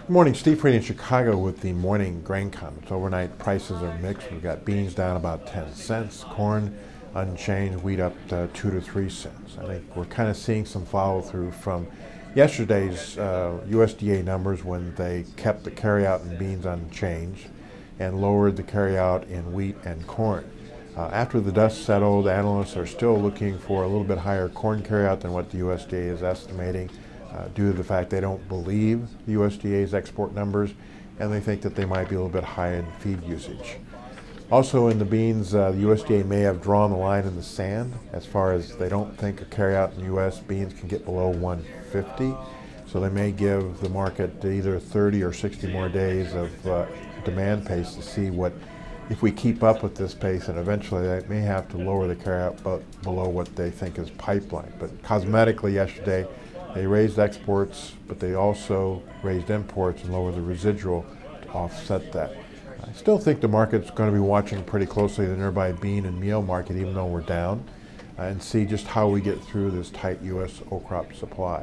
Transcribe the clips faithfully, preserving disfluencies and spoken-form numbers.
Good morning, Steve Reed in Chicago with the morning grain comments. Overnight prices are mixed. We've got beans down about ten cents, corn unchanged, wheat up to two to three cents. I think we're kind of seeing some follow through from yesterday's uh, U S D A numbers when they kept the carryout in beans unchanged and lowered the carryout in wheat and corn. Uh, after the dust settled, analysts are still looking for a little bit higher corn carryout than what the U S D A is estimating. Uh, due to the fact they don't believe the U S D A's export numbers, and they think that they might be a little bit high in feed usage. Also in the beans, uh, the U S D A may have drawn the line in the sand as far as they don't think a carryout in the U S beans can get below one fifty, so they may give the market either thirty or sixty more days of uh, demand pace to see what, if we keep up with this pace, and eventually they may have to lower the carryout but below what they think is pipeline. But cosmetically yesterday, they raised exports, but they also raised imports and lowered the residual to offset that. I still think the market's going to be watching pretty closely the nearby bean and meal market, even though we're down, uh, and see just how we get through this tight U S oat crop supply.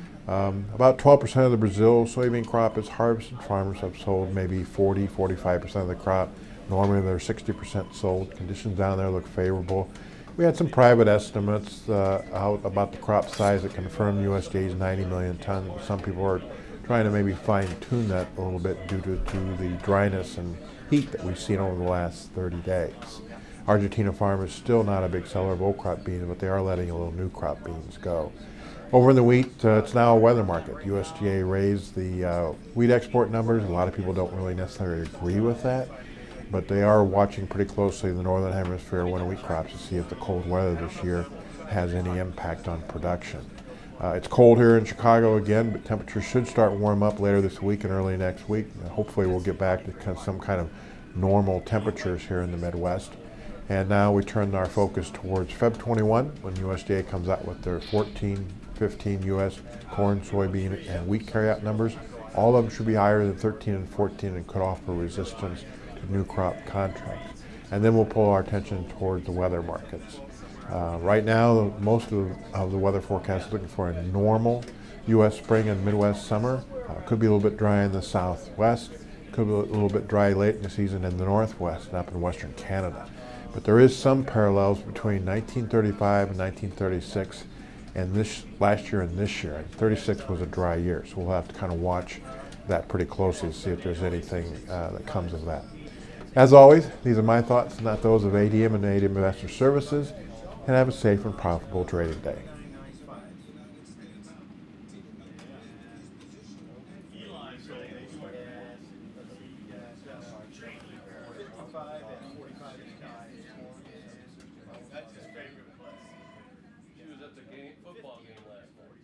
Um, about twelve percent of the Brazil soybean crop is harvested. Farmers have sold maybe forty, forty-five percent of the crop. Normally they're sixty percent sold. Conditions down there look favorable. We had some private estimates uh, out about the crop size that confirmed U S D A's ninety million tons. Some people are trying to maybe fine-tune that a little bit due to, to the dryness and heat that we've seen over the last thirty days. Argentina farm is still not a big seller of old crop beans, but they are letting a little new crop beans go. Over in the wheat, uh, it's now a weather market. U S D A raised the uh, wheat export numbers. A lot of people don't really necessarily agree with that, but they are watching pretty closely the northern hemisphere winter wheat crops to see if the cold weather this year has any impact on production. Uh, it's cold here in Chicago again, but temperatures should start warm up later this week and early next week. Uh, hopefully we'll get back to kind of some kind of normal temperatures here in the Midwest. And now we turn our focus towards February twenty-first when U S D A comes out with their fourteen, fifteen U S corn, soybean, and wheat carryout numbers. All of them should be higher than thirteen and fourteen and could offer resistance to new crop contracts. And then we'll pull our attention towards the weather markets. Uh, right now, most of, of the weather forecasts are looking for a normal U S spring and Midwest summer. Uh, could be a little bit dry in the southwest, could be a little bit dry late in the season in the northwest and up in western Canada. But there is some parallels between nineteen thirty-five and nineteen thirty-six and this last year and this year. thirty-six was a dry year, so we'll have to kind of watch that pretty closely to see if there's anything uh, that comes of that. As always, these are my thoughts, not those of A D M and A D M Investor Services, and have a safe and profitable trading day. That's his favorite play. She was at the game, football game last night.